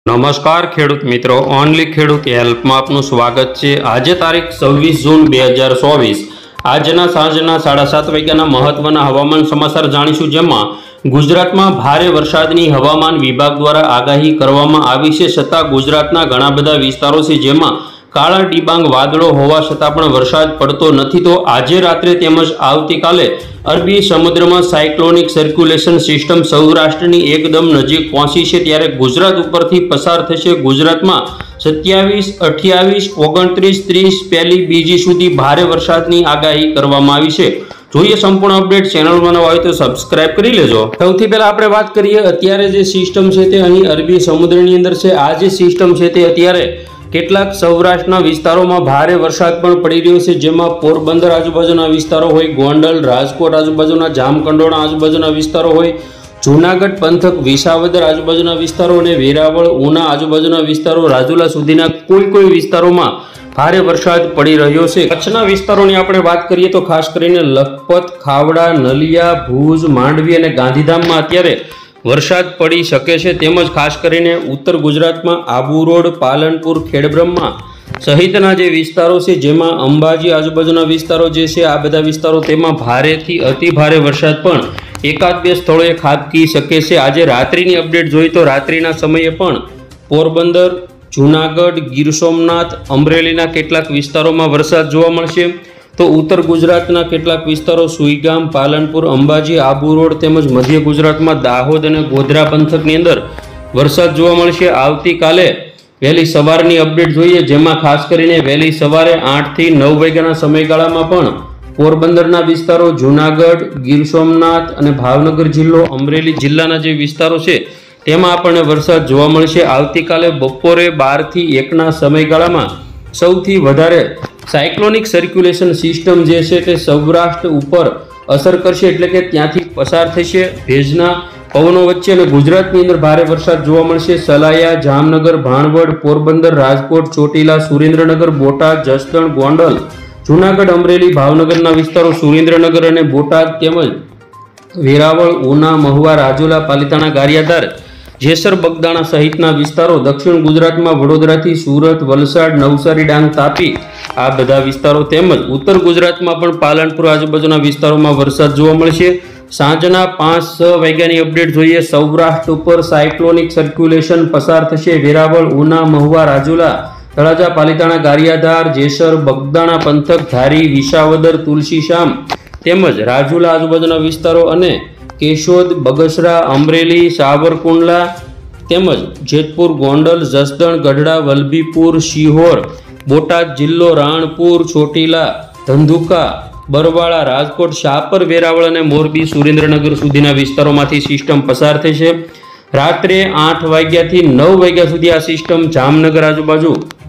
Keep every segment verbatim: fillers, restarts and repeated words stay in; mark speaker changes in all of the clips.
Speaker 1: નમસ્કાર ખેડૂત મિત્રો, ઓનલી ખેડૂત હેલ્પમાં આપનું સ્વાગત છે। આજે તારીખ છવ્વીસ જૂન બે હજાર ચોવીસ આજના સાંજના સાડા સાત વાગ્યાના મહત્વના હવામાન સમાચાર જાણીશું, જેમાં ગુજરાતમાં ભારે વરસાદની હવામાન વિભાગ દ્વારા આગાહી કરવામાં આવી છે, છતાં ગુજરાતના ઘણા બધા વિસ્તારો છે જેમાં કાળા ડિબાંગ વાદળો હોવા છતાં પણ વરસાદ પડતો નથી। તો આજે રાત્રે તેમજ આવતીકાલે અરબી સમુદ્રમાં સાયક્લોનિક સર્ક્યુલેશન સિસ્ટમ સૌરાષ્ટ્રની એકદમ નજીક પહોંચી છે, ત્યારે ગુજરાત ઉપરથી પસાર થશે। ગુજરાતમાં સત્યાવીસ, અઠ્યાવીસ, ઓગણત્રીસ, ત્રીસ, પહેલી બીજી સુધી ભારે વરસાદની આગાહી કરવામાં આવી છે। જોઈએ સંપૂર્ણ અપડેટ। ચેનલમાં નવા હોય તો સબસ્ક્રાઇબ કરી લેજો। સૌથી પહેલા આપણે વાત કરીએ અત્યારે જે સિસ્ટમ છે તે અહીં અરબી સમુદ્રની અંદર છે। આ જે સિસ્ટમ છે તે અત્યારે કેટલાક સૌરાષ્ટ્રના વિસ્તારોમાં ભારે વરસાદ પણ પડી રહ્યો છે, જેમાં પોરબંદર આજુબાજુના વિસ્તારો હોય, ગોંડલ, રાજકોટ આજુબાજુના, જામકંડોરણા આજુબાજુના વિસ્તારો હોય, જૂનાગઢ પંથક, વિસાવદર આજુબાજુના વિસ્તારો અને વેરાવળ, ઉના આજુબાજુના વિસ્તારો, રાજુલા સુધીના કોઈ કોઈ વિસ્તારોમાં ભારે વરસાદ પડી રહ્યો છે। કચ્છના વિસ્તારોની આપણે વાત કરીએ તો ખાસ કરીને લખપત, ખાવડા, નલિયા, ભુજ, માંડવી અને ગાંધીધામમાં અત્યારે વરસાદ પડી શકે છે। તેમજ ખાસ કરીને ઉત્તર ગુજરાતમાં આબુ રોડ, પાલનપુર, ખેડબ્રહ્મા સહિતના જે વિસ્તારો છે, જેમાં અંબાજી આજુબાજુના વિસ્તારો જે છે, આ બધા વિસ્તારો તેમાં ભારેથી અતિ ભારે વરસાદ પણ એકાદ બે સ્થળોએ ખાબકી શકે છે। આજે રાત્રિની અપડેટ જોઈએ તો રાત્રિના સમયે પણ પોરબંદર, જૂનાગઢ, ગીર સોમનાથ, અમરેલીના કેટલાક વિસ્તારોમાં વરસાદ જોવા મળશે। તો ઉત્તર ગુજરાતના કેટલાક વિસ્તારો સુઈગામ, પાલનપુર, અંબાજી, આબુ રોડ તેમજ મધ્ય ગુજરાતમાં દાહોદ અને ગોધરા પંથકની અંદર વરસાદ જોવા મળશે। આવતીકાલે વહેલી સવારની અપડેટ જોઈએ, જેમાં ખાસ કરીને વહેલી સવારે આઠ થી નવ વાગ્યાના સમયગાળામાં પણ પોરબંદરના વિસ્તારો, જૂનાગઢ, ગીર સોમનાથ અને ભાવનગર જિલ્લો, અમરેલી જિલ્લાના જે વિસ્તારો છે તેમાં આપણને વરસાદ જોવા મળશે। આવતીકાલે બપોરે બાર થી એકના સમયગાળામાં સૌથી વધારે સાયક્લોનિક સર્ક્યુલેશન સિસ્ટમ જે છે તે સૌરાષ્ટ્ર ઉપર અસર કરશે, એટલે કે ત્યાંથી પસાર થશે। ભેજના પવનો વચ્ચે અને ગુજરાતની અંદર ભારે વરસાદ જોવા મળશે। સલાયા, જામનગર, ભાણવડ, પોરબંદર, રાજકોટ, ચોટીલા, સુરેન્દ્રનગર, બોટાદ, જસદણ, ગોંડલ, જૂનાગઢ, અમરેલી, ભાવનગરના વિસ્તારો, સુરેન્દ્રનગર અને બોટાદ તેમજ વેરાવળ, ઉના, મહુવા, રાજુલા, પાલિતાણા, ગારિયાધાર, જેસર, બગદાણા સહિતના વિસ્તારો, દક્ષિણ ગુજરાતમાં વડોદરાથી સુરત, વલસાડ, નવસારી, ડાંગ, તાપી આ બધા વિસ્તારો તેમજ ઉત્તર ગુજરાતમાં પણ પાલનપુર આજુબાજુના વિસ્તારોમાં વરસાદ જોવા મળશે। સાંજના પાંચ છ વાગ્યાની અપડેટ જોઈએ, સૌરાષ્ટ્ર ઉપર સાયક્લોનિક સર્ક્યુલેશન પસાર થશે। વેરાવળ, ઉના, મહુવા, રાજુલા, તળાજા, પાલિતાણા, ગારિયાધાર, જેસર, બગદાણા પંથક, ધારી, વિસાવદર, તુલસીશ્યામ તેમજ રાજુલા આજુબાજુના વિસ્તારો અને કેશોદ, બગસરા, અમરેલી, સાવરકુંડલા તેમજ જેતપુર, ગોંડલ, જસદણ, ગઢડા, વલભીપુર, શિહોર, બોટાદ જિલ્લો, રાણપુર, ચોટીલા, ધંધુકા, બરવાળા, રાજકોટ, શાપર, વેરાવળ અને મોરબી, સુરેન્દ્રનગર સુધીના વિસ્તારોમાંથી સિસ્ટમ પસાર થશે। રાત્રે આઠ વાગ્યાથી નવ વાગ્યા સુધી આ સિસ્ટમ જામનગર આજુબાજુ,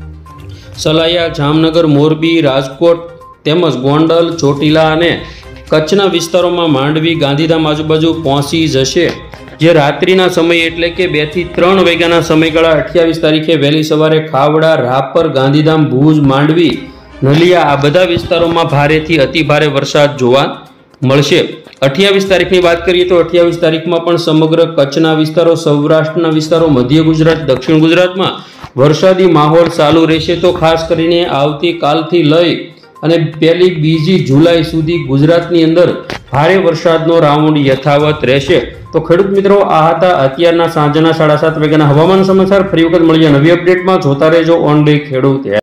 Speaker 1: સલાયા, જામનગર, મોરબી, રાજકોટ તેમજ ગોંડલ, ચોટીલા અને કચ્છના વિસ્તારોમાં માંડવી, ગાંધીધામ આજુબાજુ પહોંચી જશે, જે રાત્રિના સમય એટલે કે બે થી ત્રણ વાગ્યાના સમયગાળા અઠ્યાવીસ તારીખે વહેલી સવારે ખાવડા, રાપર, ગાંધીધામ, ભુજ, માંડવી, નલિયા આ બધા વિસ્તારોમાં ભારેથી અતિ ભારે વરસાદ જોવા મળશે। અઠ્યાવીસ તારીખની વાત કરીએ તો અઠ્યાવીસ તારીખમાં પણ સમગ્ર કચ્છના વિસ્તારો, સૌરાષ્ટ્રના વિસ્તારો, મધ્ય ગુજરાત, દક્ષિણ ગુજરાતમાં વરસાદી માહોલ ચાલુ રહેશે। તો ખાસ કરીને આવતીકાલથી લઈ અને પહેલી બીજી જુલાઈ સુધી ગુજરાતની અંદર ભારે વરસાદનો રાઉન્ડ યથાવત રહેશે। તો ખેડૂત મિત્રો, આ હતા અત્યારના સાંજના સાડા સાત વાગ્યાના હવામાન સમાચાર। ફરી વખત મળીએ નવી અપડેટમાં। જોતા રહેજો ઓનલી ખેડૂત।